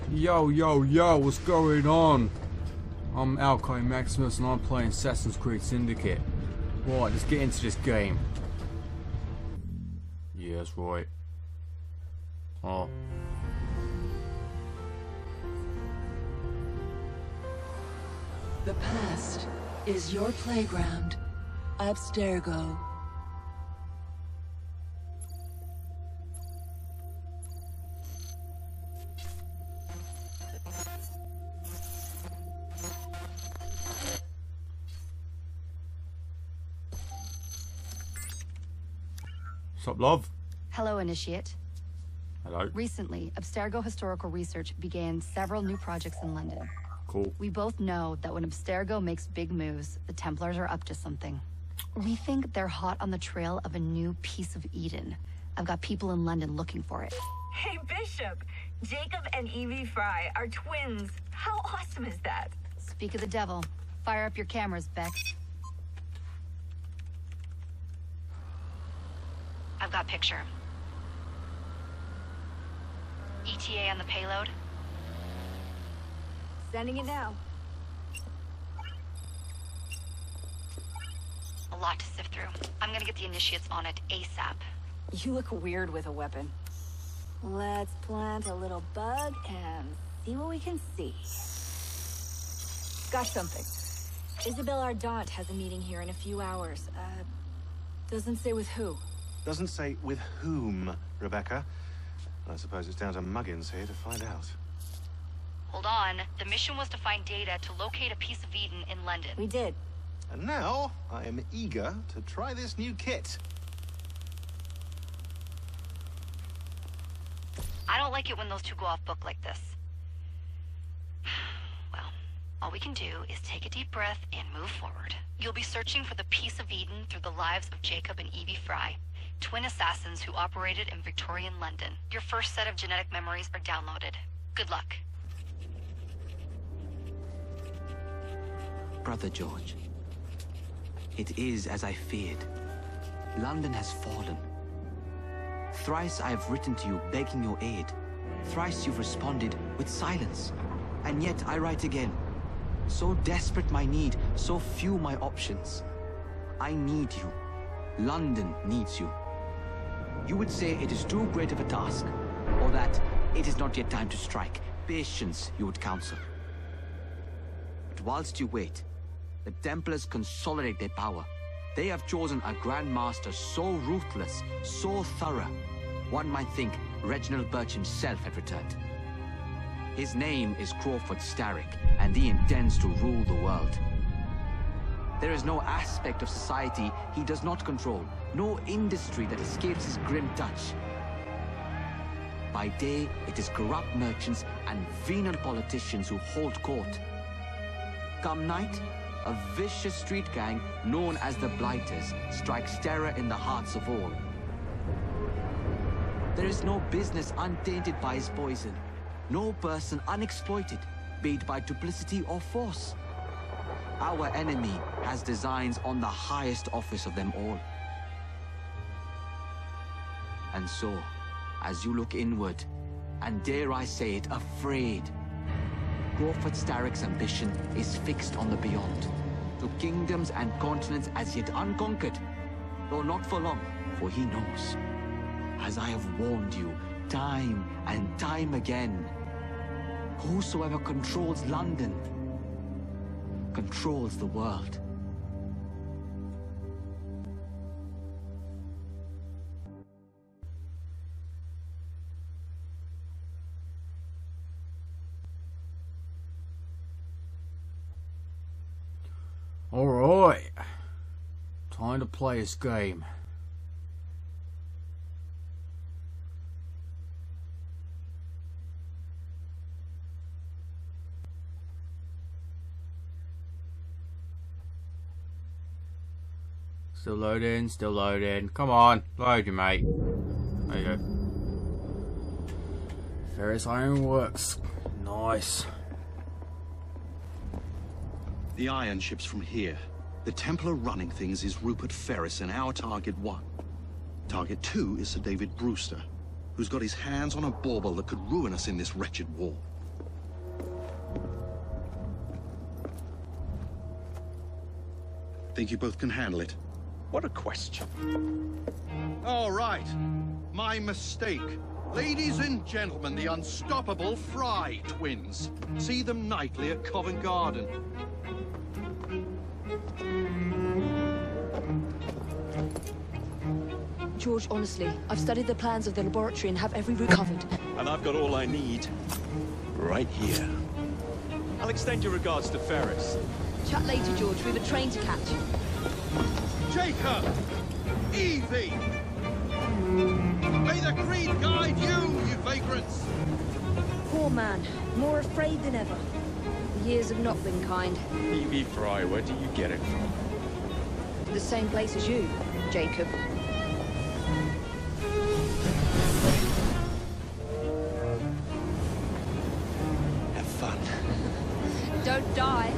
Yo, yo, yo, what's going on? I'm Alki Maximus and I'm playing Assassin's Creed Syndicate. Right, let's get into this game. Yeah, that's right. Oh. The past is your playground. Abstergo. Sup, love? Hello, Initiate. Hello. Recently, Abstergo Historical Research began several new projects in London. Cool. We both know that when Abstergo makes big moves, the Templars are up to something. We think they're hot on the trail of a new piece of Eden. I've got people in London looking for it. Hey, Bishop! Jacob and Evie Fry are twins. How awesome is that? Speak of the devil. Fire up your cameras, Beck. I've got picture. ETA on the payload? Sending it now. A lot to sift through. I'm gonna get the Initiates on it ASAP. You look weird with a weapon. Let's plant a little bug and see what we can see. Got something. Isabel Ardant has a meeting here in a few hours. Doesn't say with who. Doesn't say with whom, Rebecca. I suppose it's down to Muggins here to find out. Hold on. The mission was to find data to locate a piece of Eden in London. We did. And now, I am eager to try this new kit. I don't like it when those two go off book like this. Well, all we can do is take a deep breath and move forward. You'll be searching for the piece of Eden through the lives of Jacob and Evie Fry, twin assassins who operated in Victorian London. Your first set of genetic memories are downloaded. Good luck. Brother George, it is as I feared. London has fallen. Thrice I have written to you begging your aid. Thrice you've responded with silence. And yet I write again. So desperate my need, so few my options. I need you. London needs you. You would say it is too great of a task, or that it is not yet time to strike. Patience, you would counsel. But whilst you wait, the Templars consolidate their power. They have chosen a Grand Master so ruthless, so thorough, one might think Reginald Birch himself had returned. His name is Crawford Starrick, and he intends to rule the world. There is no aspect of society he does not control, no industry that escapes his grim touch. By day, it is corrupt merchants and venal politicians who hold court. Come night, a vicious street gang known as the Blighters strikes terror in the hearts of all. There is no business untainted by his poison, no person unexploited, be it by duplicity or force. Our enemy has designs on the highest office of them all. And so, as you look inward, and dare I say it, afraid, Crawford Starrick's ambition is fixed on the beyond, to kingdoms and continents as yet unconquered, though not for long, for he knows, as I have warned you time and time again, whosoever controls London controls the world. Alright. Time to play this game. Still loading, still loading. Come on, load you, mate. There you go. Ferris iron works. Nice. The iron ship's from here. The Templar running things is Rupert Ferris and our target 1. Target 2 is Sir David Brewster, who's got his hands on a bauble that could ruin us in this wretched war. Think you both can handle it? What a question. All right. My mistake. Ladies and gentlemen, the unstoppable Fry twins. See them nightly at Covent Garden. George, honestly, I've studied the plans of the laboratory and have every route covered. And I've got all I need right here. I'll extend your regards to Ferris. Chat later, George. We have a train to catch. Jacob! Evie! May the creed guide you, you vagrants! Poor man. More afraid than ever. The years have not been kind. Evie Fry, where do you get it from? The same place as you, Jacob. Have fun. Don't die.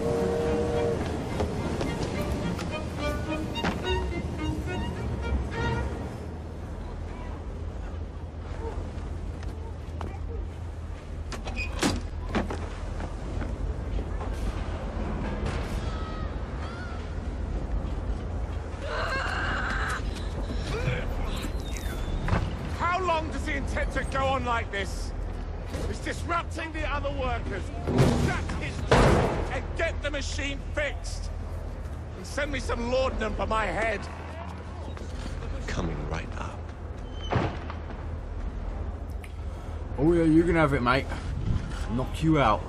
How long does he intend to go on like this? He's disrupting the other workers. Shut his trap and get the machine fixed. And send me some laudanum for my head. Coming right up. Oh yeah, you can have it, mate. Knock you out.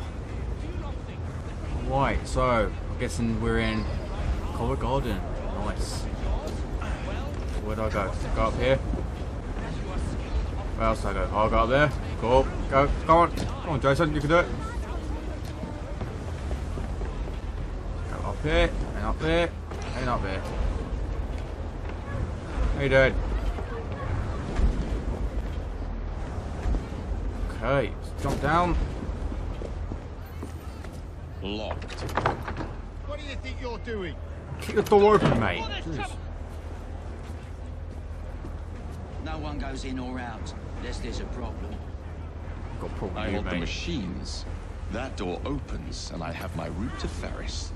Right, so I'm guessing we're in Covent Garden. Nice. Where do I go? Go up here. Where else do I go? I'll go up there. Cool. Go. Come on. Come on, Jason. You can do it. Go up here. And up there. And up there. How you doing? Okay. Let's jump down. Locked. What do you think you're doing? Keep the door open, mate. Jeez. No one goes in or out unless there's a problem. Got a problem I here, hold the mate. machines. That door opens, and I have my route to Ferris.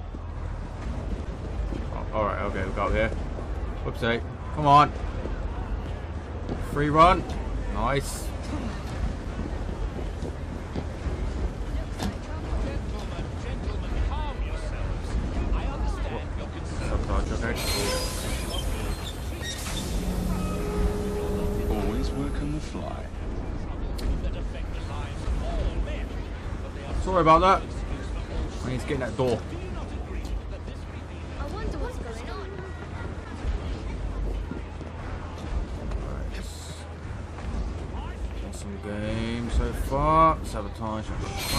Oh, alright, okay, we'll go up here. Whoopsie. Come on. Free run. Nice. Sabotage, okay. Always work on the fly. Sorry about that. I need to get in that door. I wonder what's going on. Awesome game so far. Sabotage.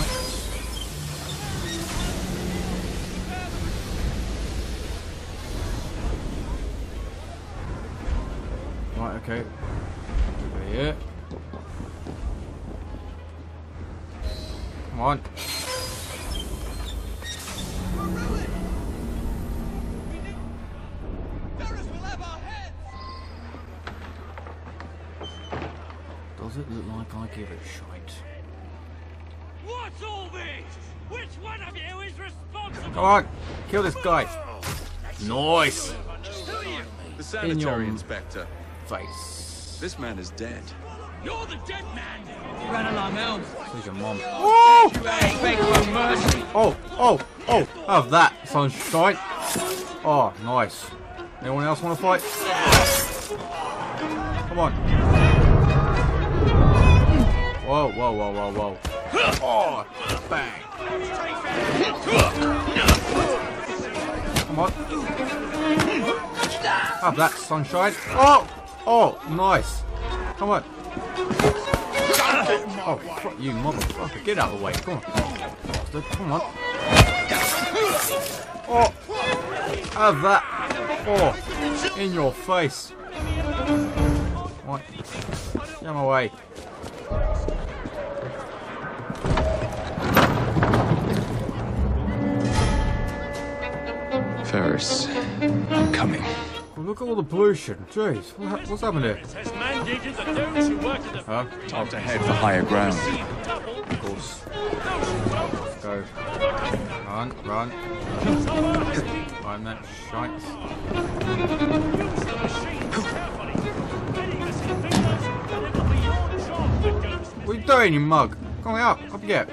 Right, okay. Over here. Come on. Does it look like I give a shite? What's all this? Which one of you is responsible? Come on, kill this guy. Nice. The sanitary inspector. Face. This man is dead. You're the dead man. Run along, Elm. Where's your mom? Beg for mercy. Oh, have that, sunshine. Oh, nice. Anyone else want to fight? Come on. Whoa. Oh, bang. Come on. Have that, sunshine. Oh, nice. Come on. Oh, fuck you, motherfucker. Get out of the way. Come on. Come on. Oh, have that. Oh, in your face. Right. Get my way. Ferris, I'm coming. Well, look at all the pollution. Jeez, what's happened here? Huh? Time to head for higher ground. Of course. Let's go. Run. Find that shite. What are you doing, you mug? Come on up, up you get.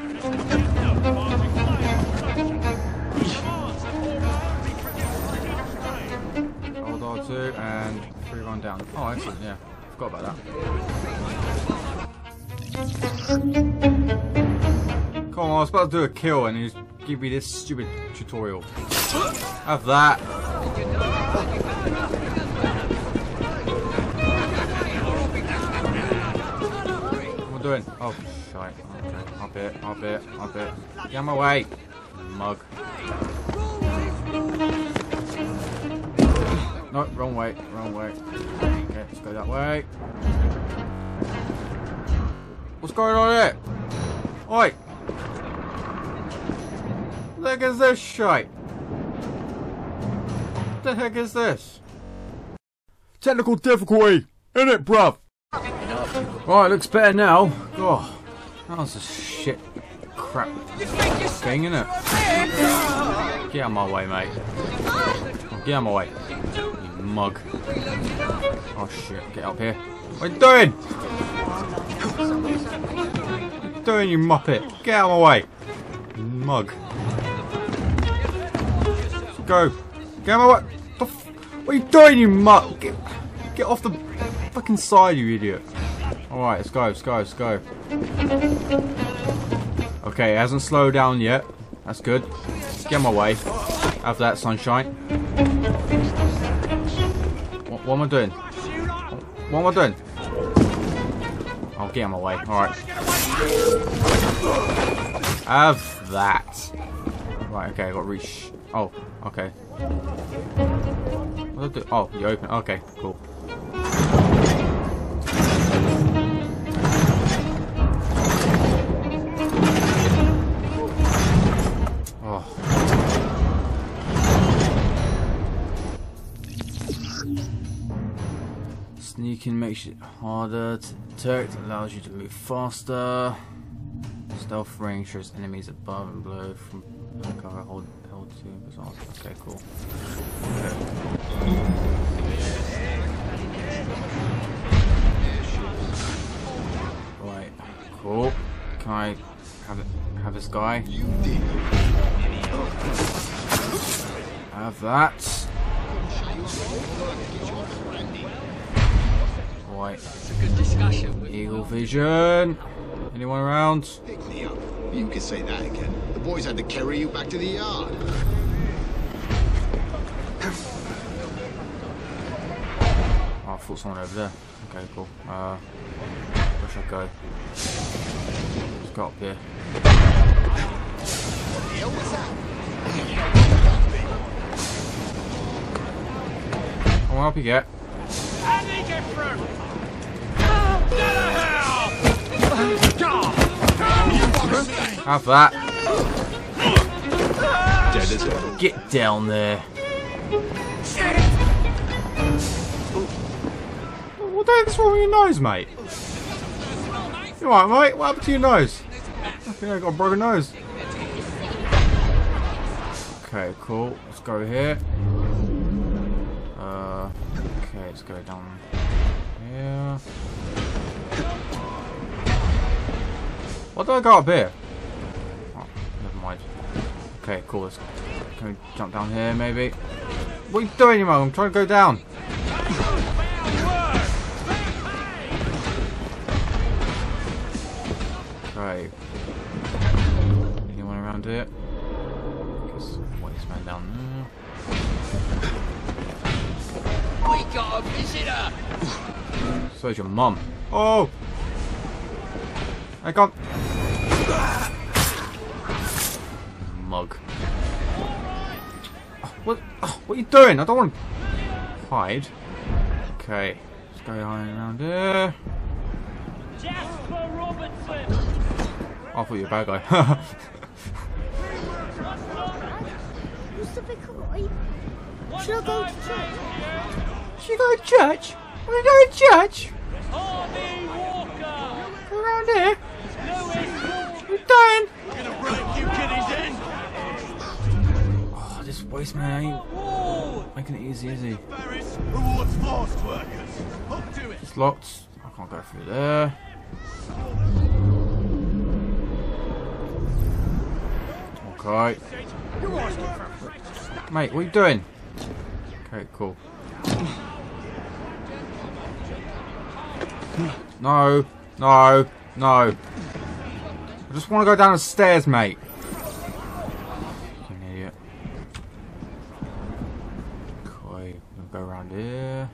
Hold R2 and 3 run down. Oh, excellent, yeah. Forgot about that. Come on, I was about to do a kill and he's give me this stupid tutorial. Have that. What am I doing? Oh, shite. Okay. Up it. Get out of my way. Mug. No, wrong way. Okay, let's go that way. What's going on here? Oi! What the heck is this shite? What the heck is this? Technical difficulty! Innit, bruv? Right, looks better now. Oh, that was a shit crap thing, innit? Get out of my way, mate. Oh, get out of my way. You mug. Oh shit, get up here. What are you doing? What are you doing, you muppet? Get out of my way. You mug. Go. Get out of my way. What are you doing, you mug? Get off the fucking side, you idiot. Alright, let's go. Okay, it hasn't slowed down yet. That's good. Get my way. Have that, sunshine. What am I doing? What am I doing? Oh, get out of my way. Alright. Have that. Right, okay, I got to reach. Oh, okay. What do I do? Oh, you open. Okay, cool. Oh. Sneaking makes it harder to detect, allows you to move faster. Stealth range shows enemies above and below from cover. Hold to. Okay, cool. Right, cool. Can I have this guy? Have that. Right. Eagle vision. Anyone around? Pick me up. You can say that again. The boys had to carry you back to the yard. Oh, I thought someone over there. Okay, cool. Where should I go? Let's go up here. Come on, up you get. I need you through. Have that. Dead as hell. Get down there. What the heck's wrong with your nose, mate? You alright, mate? What happened to your nose? I think I got a broken nose. Okay, cool. Let's go here. Okay, let's go down here. What do I got up here? Oh, never mind. Okay, cool. Let's can we jump down here, maybe? What are you doing, you mum? I'm trying to go down. Okay. Anyone around here? Guess what is man down there? We got a visitor! So's your mum. Oh! I can't. Mug. What are you doing? I don't want to hide. Okay. Let's go hiding around here. Jasper Robertson! I thought you were a bad guy. Mr. Vicar, should I go to church? Should you go to church? Wanna go to church? Harvey Walker! Around here? Lewis What are you doing? gonna break you kiddies in! Oh, this Waste man ain't making it easy, is he? Rewards forced workers. Up to it. It's locked. I can't go through there. Okay. Mate, what are you doing? Okay, cool. No, no, no. I just want to go down the stairs, mate. Fucking idiot. Okay, I'm gonna go around here.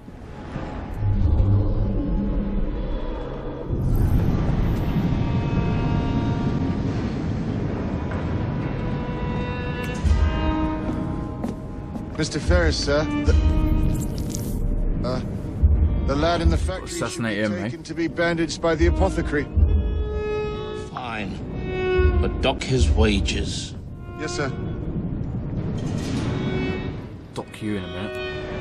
Mr. Ferris, sir. The lad in the factory Assassinate should be him, taken to be bandaged by the apothecary. Fine. But dock his wages. Yes, sir. Dock you in a minute.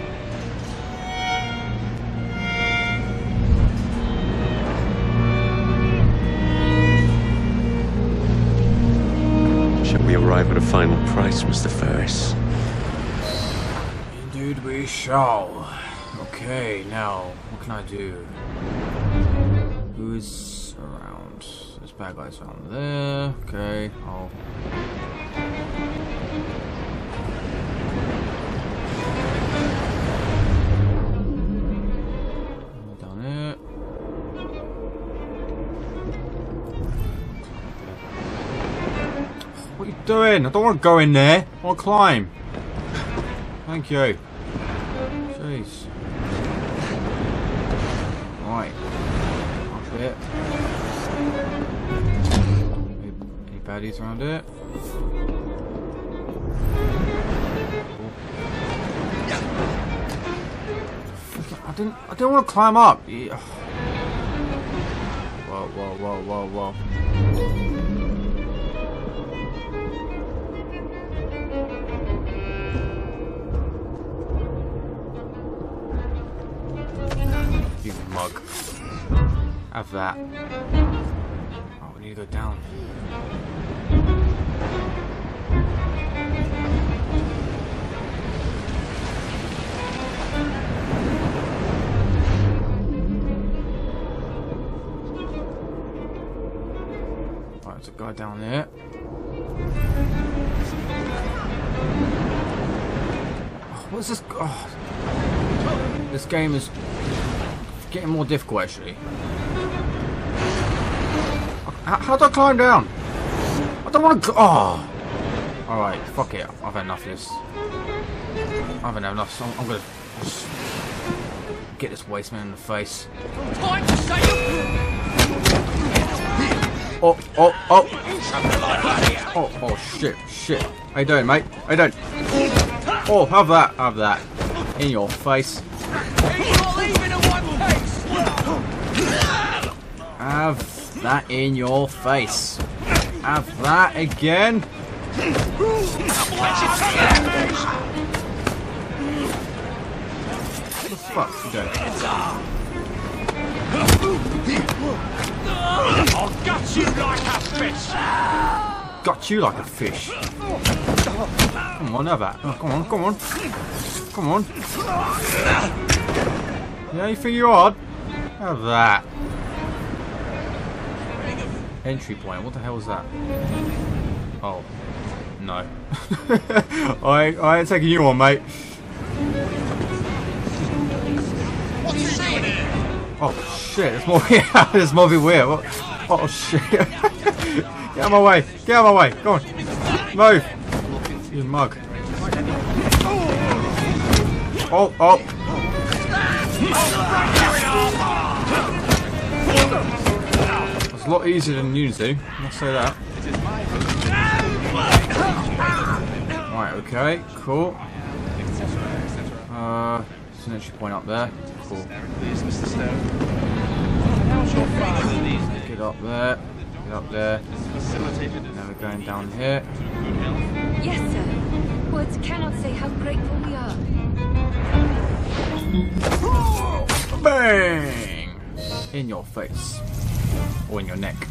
Shall we arrive at a final price, Mr. Ferris? Indeed we shall. Okay, now, what can I do? Who's around? There's bad guys around there. Okay, I'll... down there. What are you doing? I don't want to go in there. I want to climb. Thank you. Jeez. Right. Up it. Any baddies around it? I didn't want to climb up. Yeah. Whoa, whoa, whoa, whoa, whoa. You mug. Have that. Oh, we need to go down. Right, there's a guy down there. Oh, what's this? Oh. This game is getting more difficult, actually. How do I climb down? I don't want to. Oh! Alright, fuck it. I've had enough of this. I haven't had enough, so I'm gonna just get this waste man in the face. Oh, oh, oh! Oh, oh, shit, shit. How you doing, mate? How you doing? Oh, have that, have that. In your face. Have that in your face. Have that again. What the fuck you doing? I'll gut you like a fish. Got you like a fish. Come on, have that. Oh, come on, come on. Come on. Yeah, you think you're odd? Have that. Entry point, what the hell is that? Oh. No. I ain't taking you on, mate. Oh shit, there's more here. There's more people here. What? Oh shit. Get out of my way. Get out of my way. Go on. Move. You mug. Oh, oh. It's a lot easier than Unity, I'll say that. Right, okay, cool. There's an entry point up there. Cool. Get up there. Get up there. Now we're going down here. Yes, sir. Words cannot say how grateful we are. Bang! In your face. Or in your neck.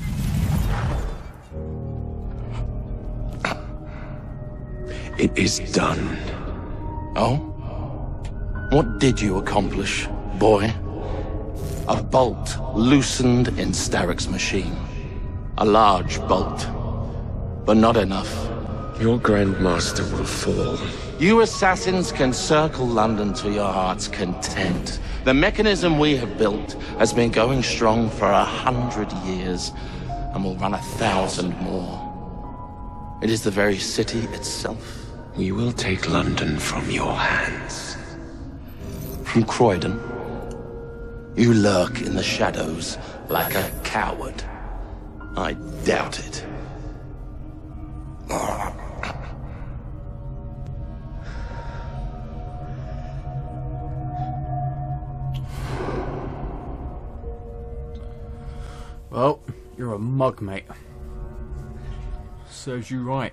It is done. Oh? What did you accomplish, boy? A bolt loosened in Starrick's machine. A large bolt, but not enough. Your Grandmaster will fall. You assassins can circle London to your heart's content. The mechanism we have built has been going strong for 100 years, and will run 1,000 more. It is the very city itself. We will take London from your hands. From Croydon? You lurk in the shadows like a coward. I doubt it. Well, you're a mug, mate. Serves you right.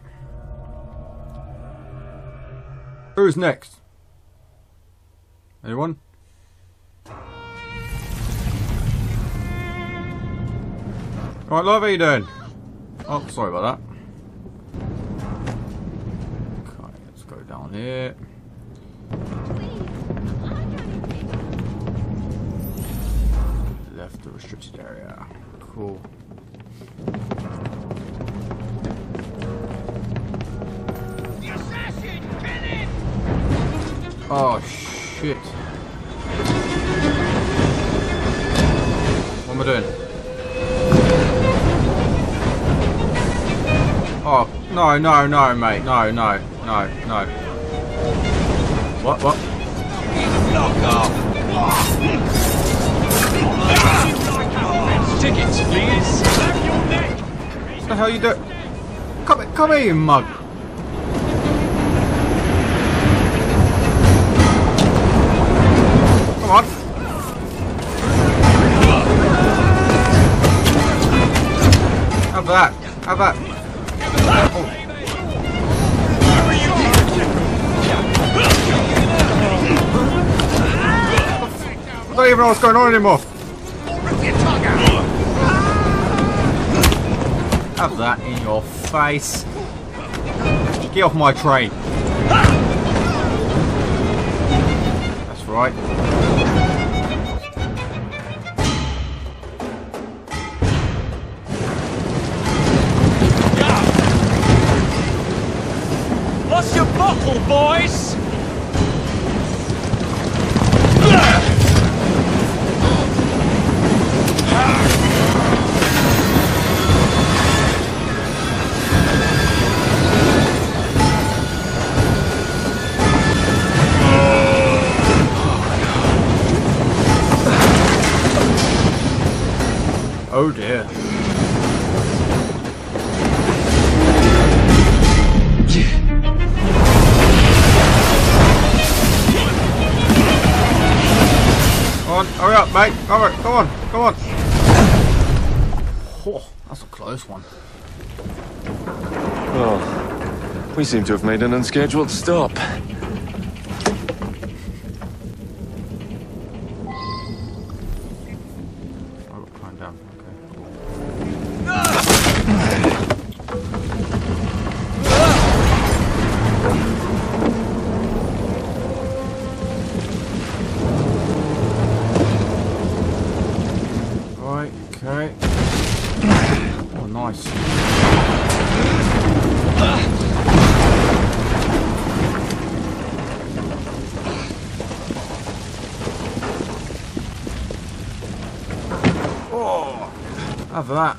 Who's next? Anyone? Right, love, how you doing? Oh, sorry about that. Okay, let's go down here. Left the restricted area. Cool. The assassin! Kill him! Oh shit. What am I doing? Oh, no, no, no, mate. No, no, no, no. What? Knock off! Tickets, please. What the hell you do? Come here, you mug. Come on. Have that. Have that. Oh. I don't even know what's going on anymore. Have that in your face. Get off my train. That's right. What's your buckle, boys? Oh dear. Come on, hurry up, mate. Come on, come on, come on. Oh, that's a close one. Oh, we seem to have made an unscheduled stop. Okay. Oh, nice. Oh, have that.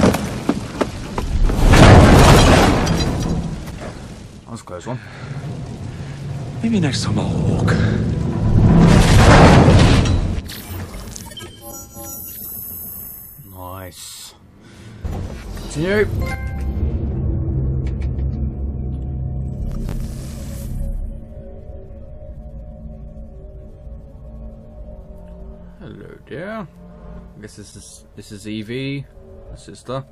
That was a close one. Maybe next time I'll walk. Nice. Continue. Hello there. I guess this is Evie, the sister.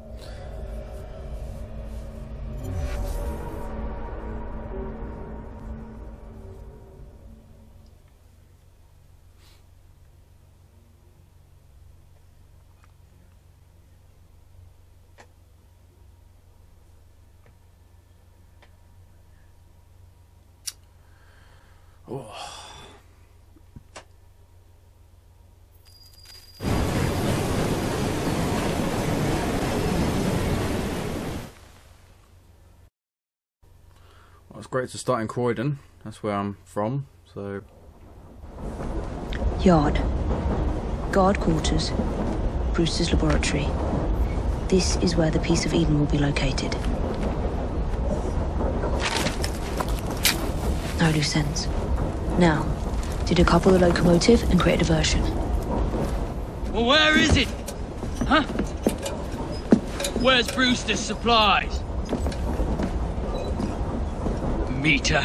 Oh. Well, it's great to start in Croydon. That's where I'm from, so... Yard. Guard quarters. Brewster's laboratory. This is where the piece of Eden will be located. No loose ends. Now, decouple the locomotive and create a diversion. Well, where is it? Huh? Where's Brewster's supplies? Meter.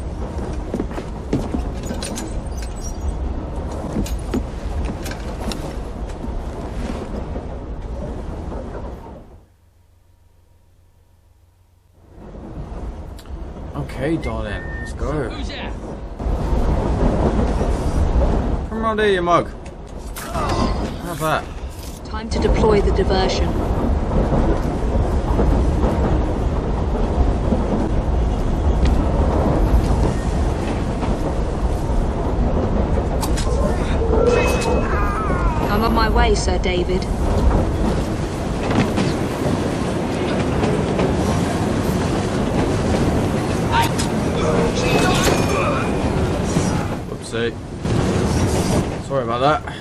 Okay, darling, let's go. Who's there? Come around here, you mug. How's that? Time to deploy the diversion. I'm on my way, Sir David. Whoopsie. Sorry about that.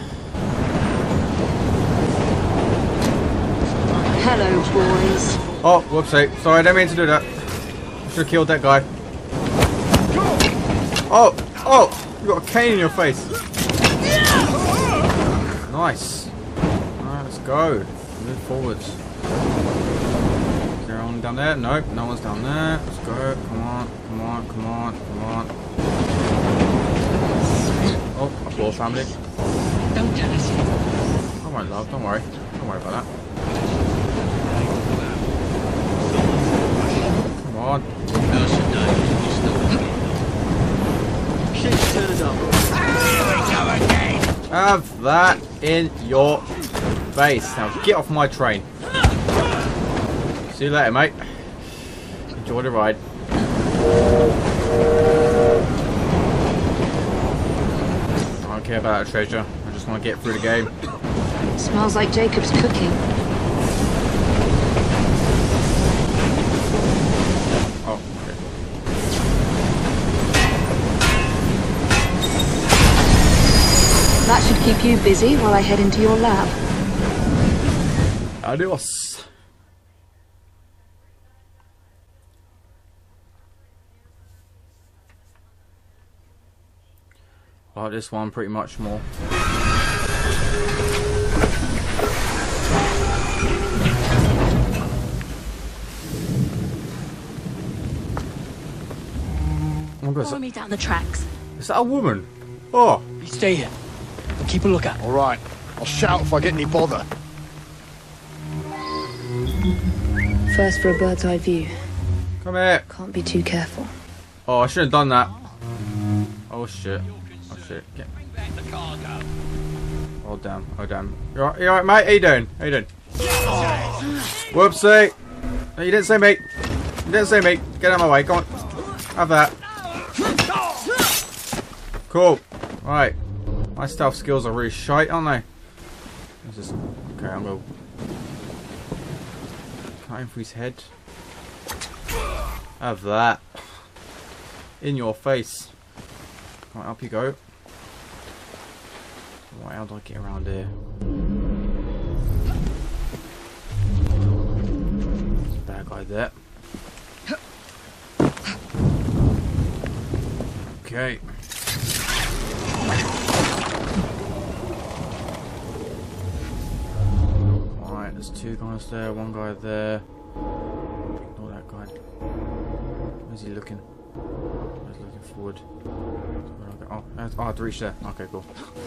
Hello, boys. Oh, whoopsie. Sorry, I didn't mean to do that. I should have killed that guy. Oh! Oh! You got a cane in your face. Nice. Alright, let's go. Move forwards. Is there anyone down there? Nope, no one's down there. Let's go. Come on, come on, come on, come on. Oh, a poor family. Don't tell us. Don't worry, love. Don't worry. Don't worry about that. Come on. Shit's turned up. Here we go again. Have that in your face. Now get off my train. See you later, mate. Enjoy the ride. I don't care about that treasure. I just want to get through the game. Smells like Jacob's cooking. Oh, okay. That should keep you busy while I head into your lab. Adios. I like this one pretty much more. Follow me down the tracks. Is that a woman? Oh. You stay here. Keep a lookout. All right. I'll shout if I get any bother. First for a bird's eye view. Come here. Can't be too careful. Oh, I shouldn't have done that. Oh shit. Oh shit. Get. Oh damn. Oh damn. You alright, mate? How you doing? How you doing? Whoopsie. No, you didn't say me. You didn't say me. Get out of my way. Go on. Have that. Cool. Right. My stealth skills are really shite, aren't they? This is... Okay, I'm going to... Cut him through his head. Have that. In your face. Right, up you go. Right, how do I get around here? Bad guy there. Okay. Alright, there's two guys there, one guy there. Ignore that guy. Where's he looking? He's looking forward. Oh, I have to reach there. Okay, cool.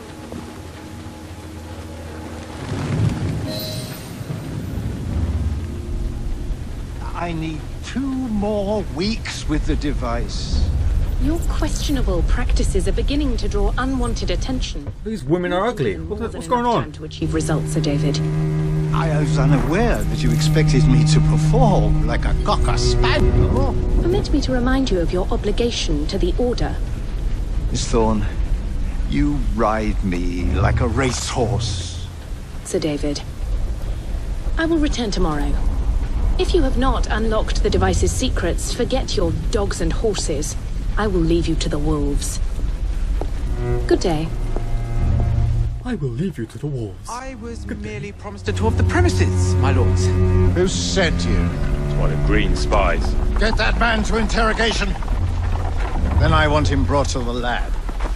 I need 2 more weeks with the device. Your questionable practices are beginning to draw unwanted attention. These women are ugly. What's going on? To achieve results, Sir David. I was unaware that you expected me to perform like a cocker spaniel. Permit me to remind you of your obligation to the Order. Miss Thorne, you ride me like a racehorse. Sir David, I will return tomorrow. If you have not unlocked the device's secrets, forget your dogs and horses. I will leave you to the wolves. Good day. I will leave you to the wolves. I was merely promised a tour of the premises, my lords. Who sent you? It's one of Green's spies. Get that man to interrogation. Then I want him brought to the lab.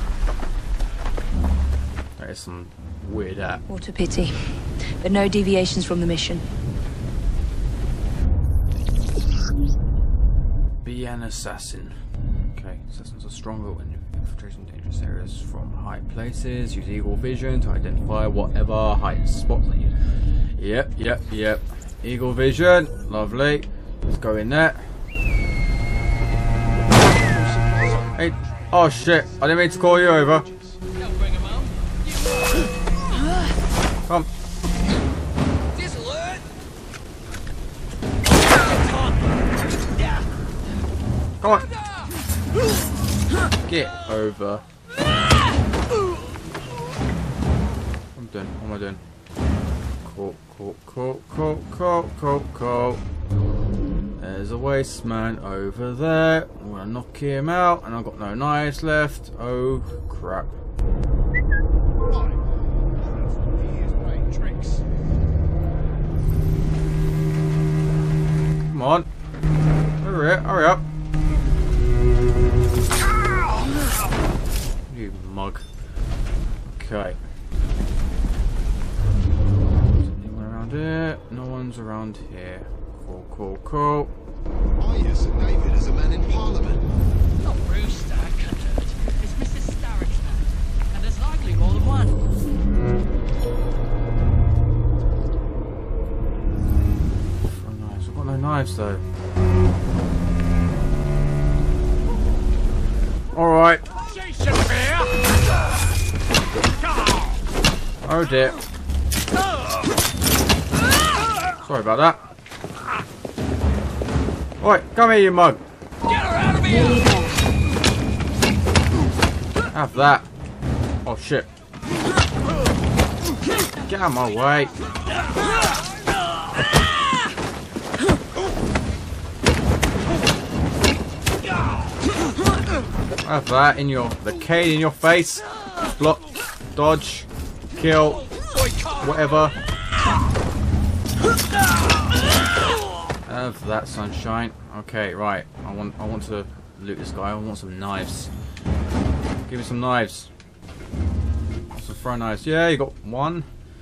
That is some weird app. What a pity. But no deviations from the mission. Be an assassin. Okay, assassins are stronger when infiltrating dangerous areas from high places. Use eagle vision to identify whatever high spots on you. Yep. Eagle vision. Lovely. Let's go in there. Hey. Oh shit. I didn't mean to call you over. Come. Come on. Get over. I'm done. What am I doing? Cool. There's a waste man over there. I'm gonna knock him out, and I've got no knives left. Oh crap. Come on. Hurry up. You mug. Okay. Is anyone around here? No one's around here. Cool. Oh yes, Sir David is a man in Parliament. Not Brewster, Cuthbert. It's Mrs. Starrick's man. And there's likely more than one. Oh, nice. I've got no knives though. Alright. Oh dear. Sorry about that. Oi, come here, you mug. Get her out of here! Have that. Oh shit. Get out of my way. Have that in the cane in your face. Block, dodge, kill, whatever. Have that, sunshine. Okay, right. I want to loot this guy. I want some knives. Give me some knives. Some throw knives. Yeah, you got one.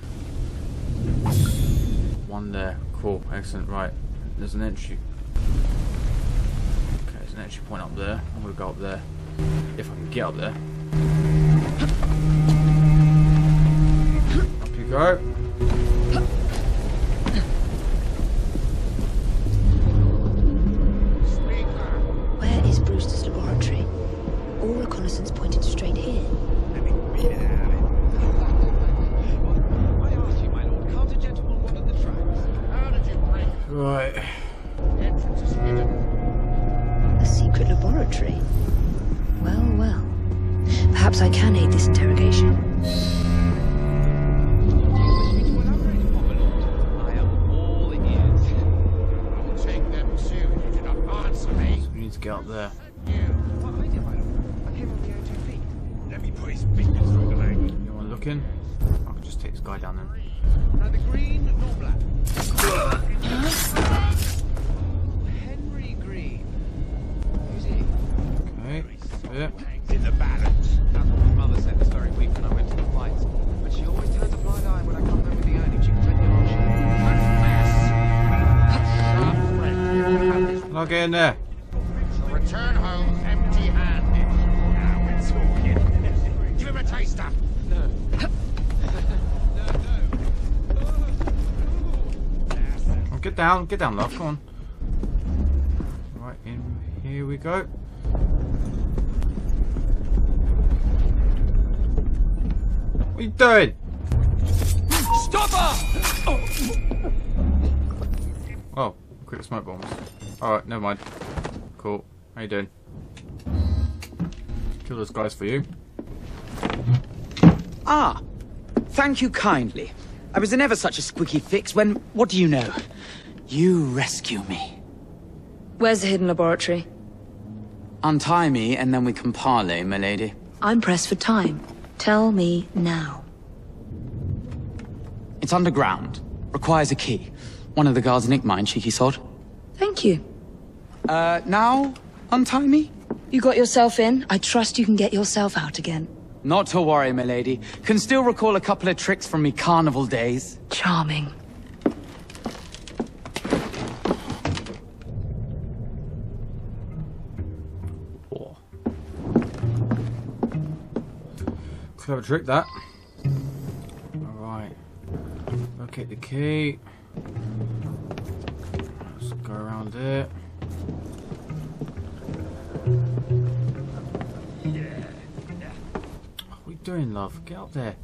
One there. Cool. Excellent. Right. There's an entry. Okay, there's an entry point up there. I'm gonna go up there. If I can get up there. Up you go. Where is Brewster's laboratory? All reconnaissance pointed straight here. Let me read it out. I asked you, my lord, can't a gentleman wander the tracks? How did you break? Right. The entrance is hidden. A secret laboratory? Well. Perhaps I can aid this interrogation. Get up there. Let me put his fingers through the leg. Anyone looking? I can just take this guy down then. Neither green nor black. Henry Green. Who's he? Okay. Yeah. In the balance. That's what my mother said this very week when I went to the fights. But she always turns a blind eye when I come home with the earnings. You can take your own. Not get in there. Return home empty-handed. Now we're talking. Give him a taster. No. Oh, get down, love. Come on. Right, in here we go. What are you doing? Stop her! Oh, quick smoke bombs. Alright, never mind. Cool. How you doing? Kill those guys for you. Ah, thank you kindly. I was in ever such a squeaky fix when, what do you know? You rescue me. Where's the hidden laboratory? Untie me and then we can parley, milady. I'm pressed for time. Tell me now. It's underground. Requires a key. One of the guards nicked mine, cheeky sod. Thank you. Now untie me? You got yourself in. I trust you can get yourself out again. Not to worry, milady. Can still recall a couple of tricks from me carnival days. Charming. Clever trick, that. Alright. Locate the key. Let's go around it. What are we doing, love? Get up there.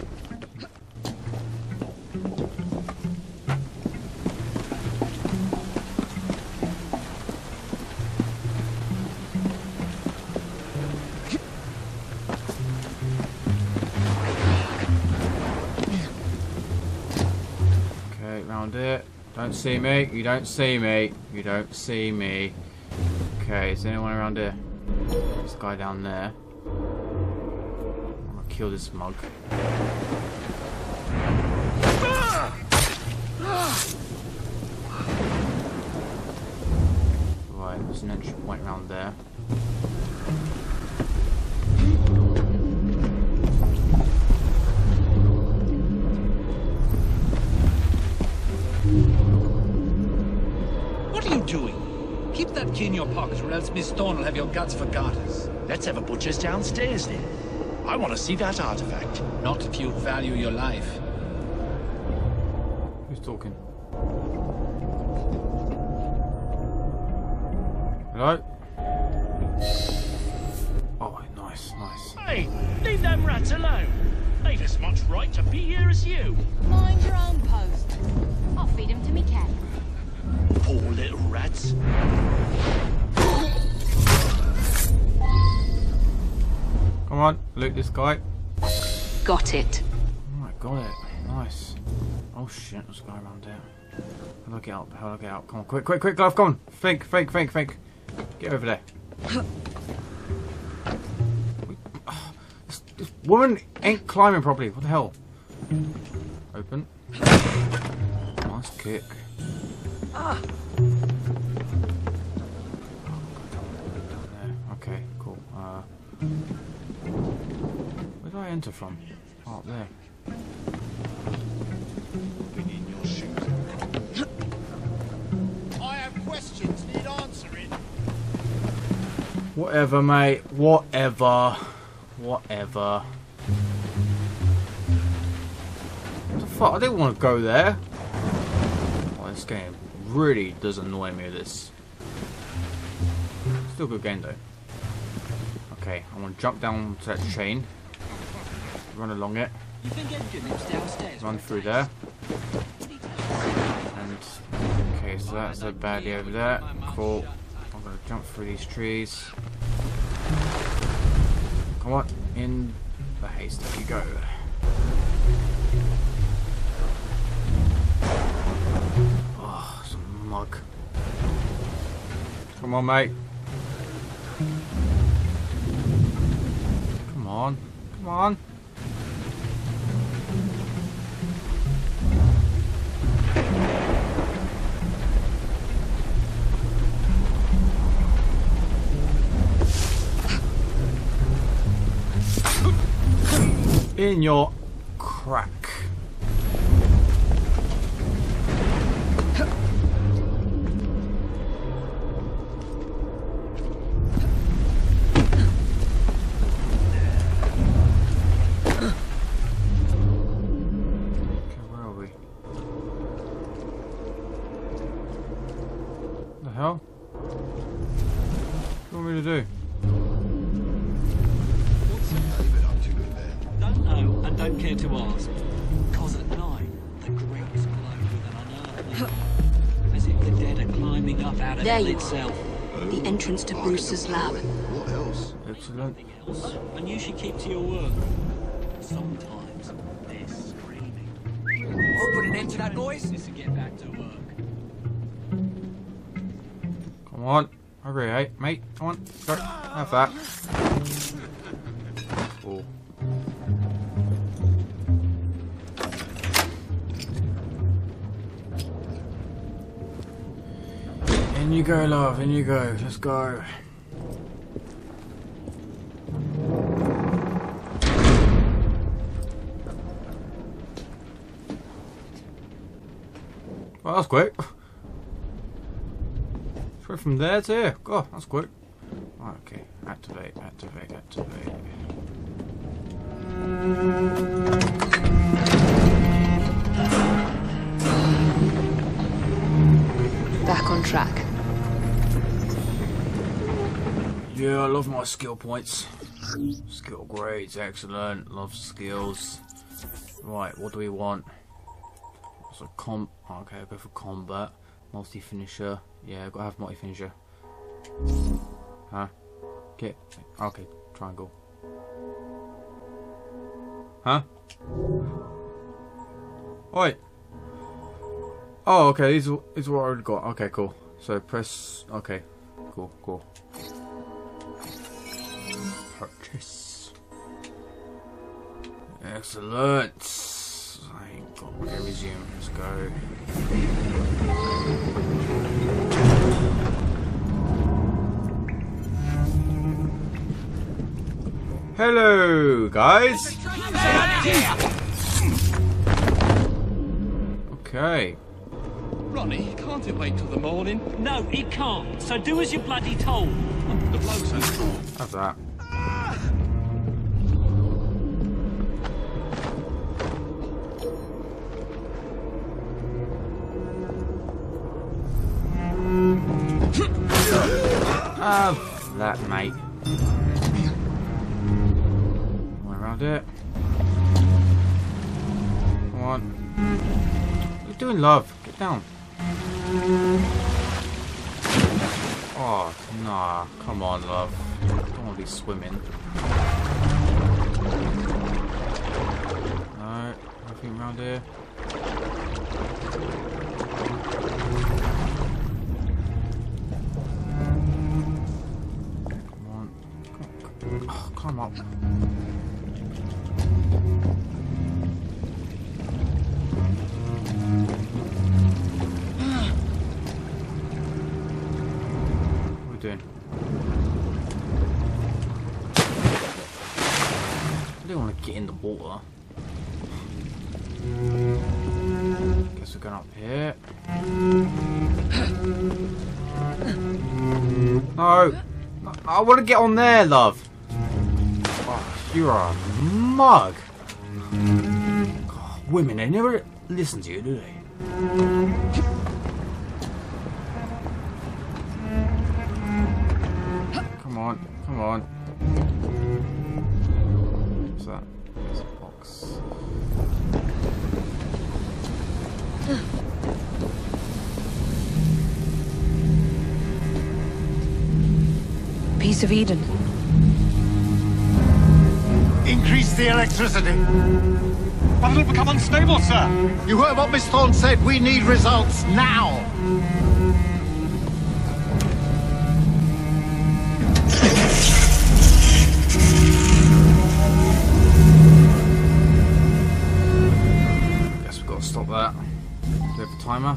Round it. Don't see me. You don't see me. You don't see me. Okay, is anyone around here? This guy down there. I'm gonna kill this mug. Right, there's an entry point around there. What are you doing? Keep that key in your pocket, or else Miss Thorne will have your guts for garters. Let's have a butcher's downstairs then. I want to see that artifact. Not if you value your life. Who's talking? Hello? Oh, nice, nice. Hey, leave them rats alone. They've as much right to be here as you. Mind your own post. I'll feed him to me cat. Poor little rats. Come on, loot this guy. Got it. Alright, got it. Nice. Oh shit, there's a guy around there. How do I get up? How do I get out? Come on, quick, quick, quick, Glove, come on. Think. Get over there. This woman ain't climbing properly. What the hell? Open. Nice kick. Okay, cool. Where do I enter from? Oh, up there. I have questions, need answering. Whatever, mate. Whatever. What the fuck? I didn't want to go there. Oh, this game really does annoy me, this. Still a good game, though. Okay, I want to jump down to that chain. Run along it. Run through there. And, okay, so that's a baddie over there. Cool. I'm going to jump through these trees. Come on, in the haystack you go. Oh, some mug. Come on, mate. Come on. Come on. In your crack. Where are we? What the hell? What do you want me to do? Don't know and don't care to ask. Cause at night, the grounds glow with an unearthly. As if the dead are climbing up out of There hell you are. itself. The entrance to Bruce's lab. What else? Excellent. And you should keep to your work. Sometimes they're screaming. We'll put an end to that noise. Just to get back to work. Come on. Over here, mate. Come on. Go. Have that. Oh. In you go, love. In you go. Let's go. Well, that's quick. Straight from there to here. God, that's quick. Right, okay. Activate, activate, activate. Back on track. Yeah, I love my skill points. Skill grades, excellent. Love skills. Right, what do we want? So okay, I'll go for combat. Multi-finisher. Yeah, I've got to have multi-finisher. Huh? Okay. Okay, triangle. Huh? Wait. Oh, okay, these are what I already got. Okay, cool. So press... Okay. Cool, cool. Purchase. Excellent. I ain't got okay, resume. Let's go. Hello, guys. Okay. Ronnie, can't it wait till the morning? No, it can't. So do as you're bloody told. The bloke's How's that? That, mate. Way around it. Come on. What are you doing, love? Get down. Oh, nah. Come on, love. I don't want to be swimming. No. Nothing around here. Oh, come up. What are we doing? I don't want to get in the water. Guess we're going up here. No! I want to get on there, love! Oh, you're a mug! God, women, they never listen to you, do they? Come on, come on. What's that? There's a box. Piece of Eden. Increase the electricity. But it'll become unstable, sir. You heard what Miss Thorne said. We need results now. Guess we've got to stop that. Do we have a timer?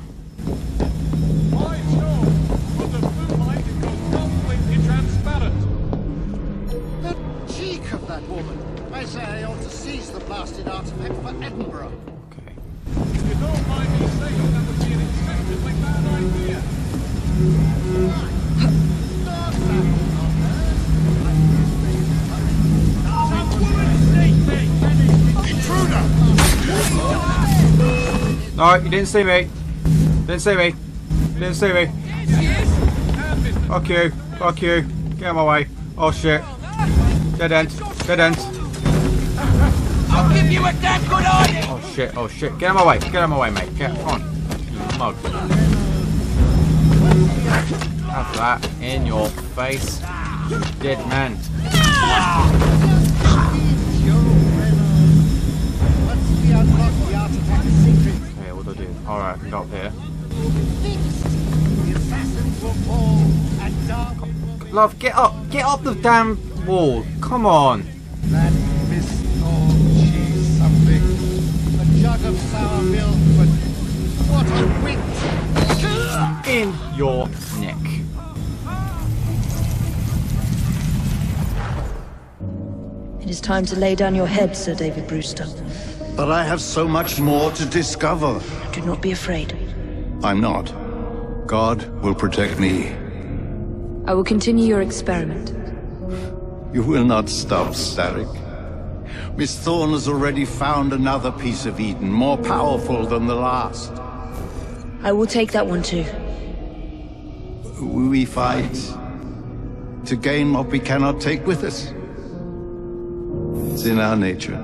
Of that woman. I say I ought to seize the blasted artifact for Edinburgh. Okay. You don't mind me saying that would be an exceptionally bad idea. Intruder! No, you didn't see me. Didn't see me. Didn't see me. Fuck you. Fuck you. Get out of my way. Oh shit. Dead end. Dead end. I'll give you a damn good idea. Oh shit. Oh shit. Get out of my way. Get out of my way, mate. Get on. You mug. Have that in your face. Dead man. Okay, what do I do? Alright, I can go up here. Love, get up! Get up the damn wall! Come on! That Miss Thorne, she's something. A jug of sour milk, but what a wit! In your neck. It is time to lay down your head, Sir David Brewster. But I have so much more to discover. Do not be afraid. I'm not. God will protect me. I will continue your experiment. You will not stop, Starrick. Miss Thorne has already found another piece of Eden, more powerful than the last. I will take that one too. We fight to gain what we cannot take with us. It's in our nature.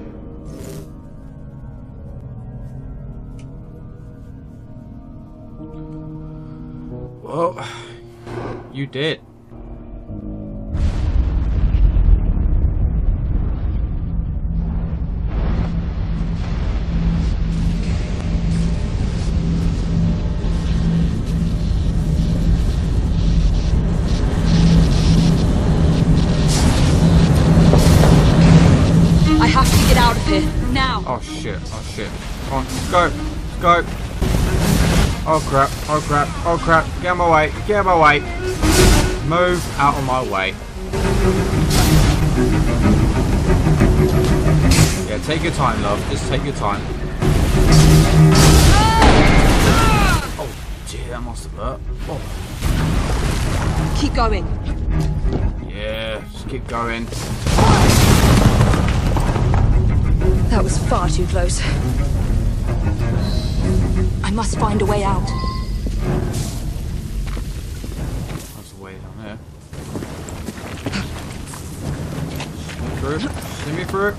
Well, you did. I have to get out of here, now. Oh shit, oh shit. Come on, let's go, let's go. Oh crap, oh crap, oh crap. Get out of my way, get out of my way. Move out of my way. Yeah, take your time, love, just take your time. Oh dear, that must have hurt. Oh. Keep going. Yeah, just keep going. That was far too close. I must find a way out. There's a way down there. Through. See me through.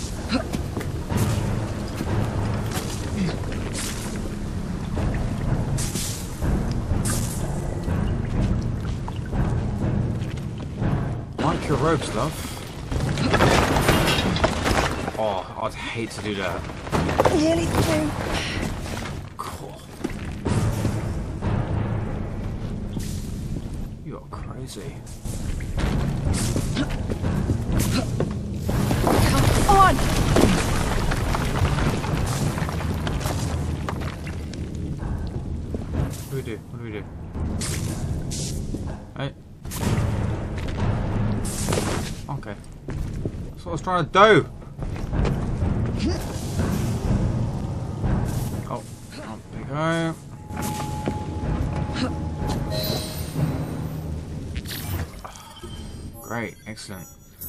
Like your ropes, love. Oh, I'd hate to do that. Nearly through. Cool. You are crazy. Come on! What do we do? What do we do? Hey. Okay. That's what I was trying to do. Oh, up we go. Great, excellent.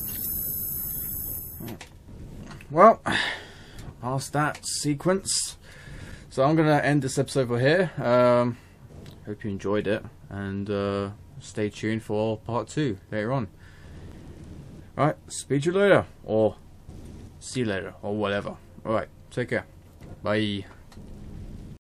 Well, past that sequence. So I'm gonna end this episode for here. Hope you enjoyed it, and stay tuned for part 2 later on. Alright, speak to you later, or see you later, or whatever. Alright, take care. Bye.